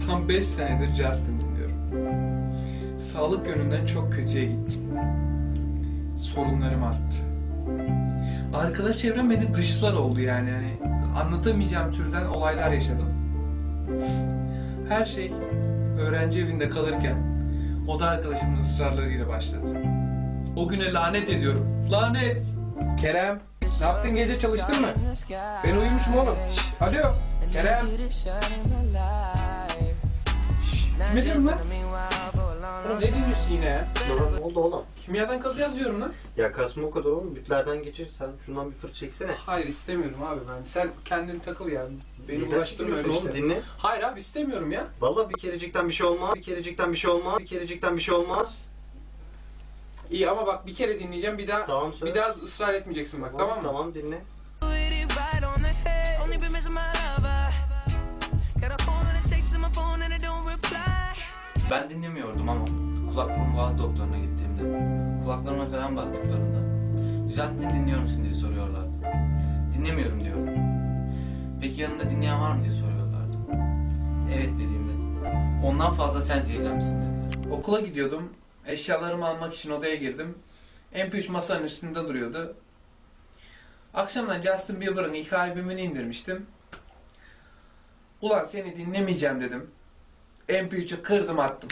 Tam 5 senedir Justin dinliyorum. Sağlık yönünden çok kötüye gittim. Sorunlarım arttı. Arkadaş çevrem beni dışlar oldu yani. Anlatamayacağım türden olaylar yaşadım. Her şey öğrenci evinde kalırken oda arkadaşımın ısrarlarıyla başladı. O güne lanet ediyorum. Lanet! Kerem, ne yaptın, gece çalıştın mı? Ben uyumuşum oğlum. Şş, alo, Kerem. Şş, kime diyorum lan? Oğlum ne dinliyorsun yine ya? Ne oldu oğlum? Kimyadan kalacağız diyorum lan. Ya kasma o kadar oğlum. Bütlerden geçir. Sen şundan bir fır çeksene. Hayır istemiyorum abi ben. Sen kendin takıl ya. Beni Neden uğraştırma öyle çekiliyorsun işte. oğlum? Dinle. Hayır abi istemiyorum ya. Vallahi bir kerecikten bir şey olmaz. Bir kerecikten bir şey olmaz. Bir kerecikten bir şey olmaz. İyi ama bak bir kere dinleyeceğim bir daha Tamam söyle. bir daha ısrar etmeyeceksin bak tamam mı? Tamam dinle. Ben dinlemiyordum ama kulak burun boğaz doktoruna gittiğimde kulaklarıma falan baktıklarında Justin dinliyor musun diye soruyorlardı. Dinlemiyorum diyorum. Peki yanında dinleyen var mı diye soruyorlardı. Evet dediğimde ondan fazla sen zehirlenmişsin dediler. Okula gidiyordum. Eşyalarımı almak için odaya girdim. MP3 masanın üstünde duruyordu. Akşamdan Justin Bieber'ın ilk albümünü indirmiştim. Ulan seni dinlemeyeceğim dedim. MP3'ü kırdım attım.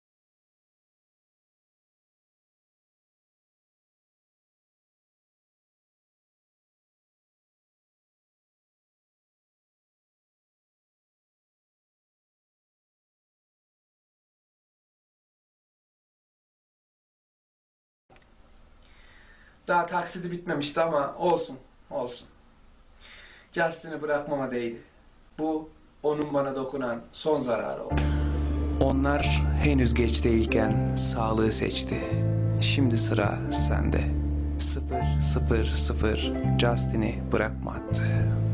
Daha taksidi bitmemişti ama olsun, olsun. Justin'i bırakmama değdi. Bu, onun bana dokunan son zararı oldu. Onlar henüz geç değilken sağlığı seçti. Şimdi sıra sende. 000 Justin'i bırakma attı.